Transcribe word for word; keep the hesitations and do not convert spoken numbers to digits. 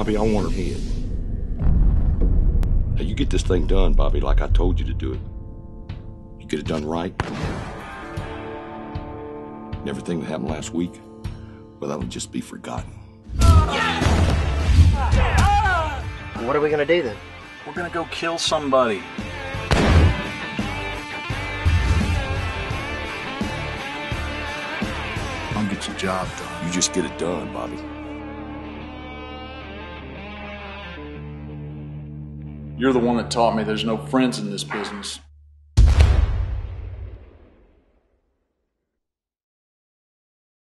Bobby, I want her head. Now, you get this thing done, Bobby, like I told you to do it. You get it done right. And everything that happened last week, well, that'll just be forgotten. What are we gonna do then? We're gonna go kill somebody. I'll get your job done. You just get it done, Bobby. You're the one that taught me there's no friends in this business.